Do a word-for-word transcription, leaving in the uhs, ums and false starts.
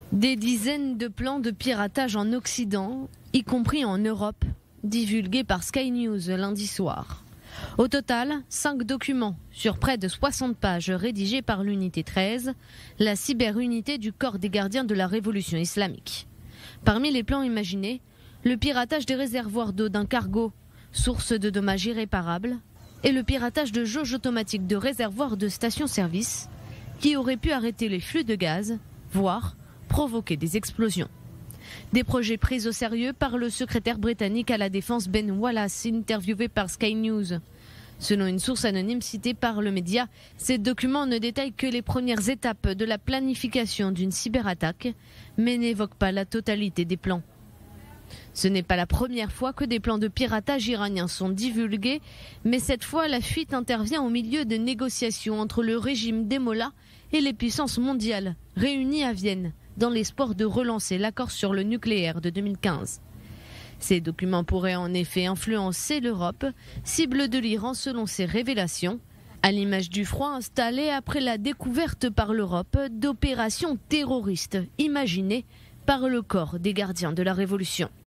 Des dizaines de plans de piratage en Occident, y compris en Europe, divulgués par Sky News lundi soir. Au total, cinq documents sur près de soixante pages rédigés par l'unité treize, la cyberunité du corps des gardiens de la révolution islamique. Parmi les plans imaginés, le piratage des réservoirs d'eau d'un cargo, source de dommages irréparables, et le piratage de jauges automatiques de réservoirs de stations-service, qui auraient pu arrêter les flux de gaz, voire provoquer des explosions. Des projets pris au sérieux par le secrétaire britannique à la défense Ben Wallace, interviewé par Sky News. Selon une source anonyme citée par le média, ces documents ne détaillent que les premières étapes de la planification d'une cyberattaque, mais n'évoquent pas la totalité des plans. Ce n'est pas la première fois que des plans de piratage iraniens sont divulgués, mais cette fois la fuite intervient au milieu de négociations entre le régime des mollahs et les puissances mondiales, réunies à Vienne, dans l'espoir de relancer l'accord sur le nucléaire de deux mille quinze. Ces documents pourraient en effet influencer l'Europe, cible de l'Iran selon ses révélations, à l'image du froid installé après la découverte par l'Europe d'opérations terroristes imaginées par le corps des gardiens de la Révolution.